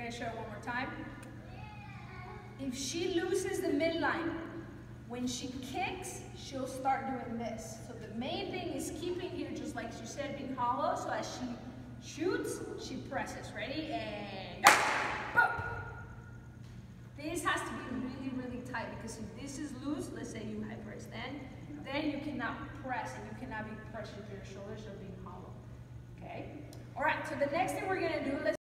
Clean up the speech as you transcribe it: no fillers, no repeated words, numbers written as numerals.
gonna show it one more time. If she loses the midline, when she kicks, she'll start doing this. So the main thing is keeping here, just like she said, being hollow. So as she shoots, she presses. Ready? And go! Boom! This has to be really, really tight, because if this is loose, let's say you hyperextend, then you cannot press and you cannot be pressing your shoulders or being hollow. Okay? All right, so the next thing we're gonna do, let's